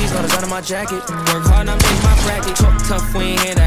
G's, all the gun in my jacket. Work hard, I'm in my bracket. Talk tough, we ain't